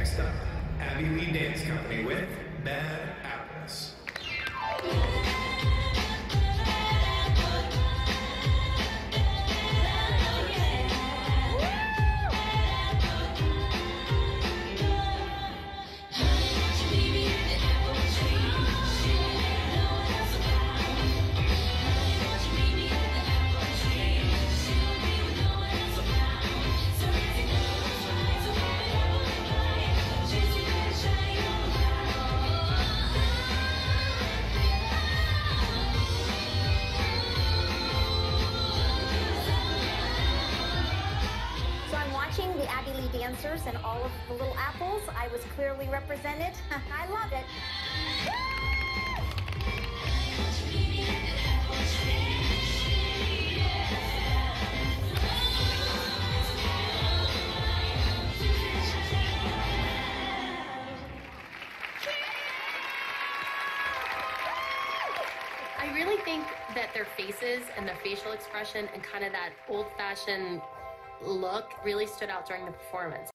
Next up, Abby Lee Dance Company with Bad Apples. The Abby Lee dancers and all of the little apples. I was clearly represented. I love it. I really think that their faces and their facial expression and kind of that old-fashioned look really stood out during the performance.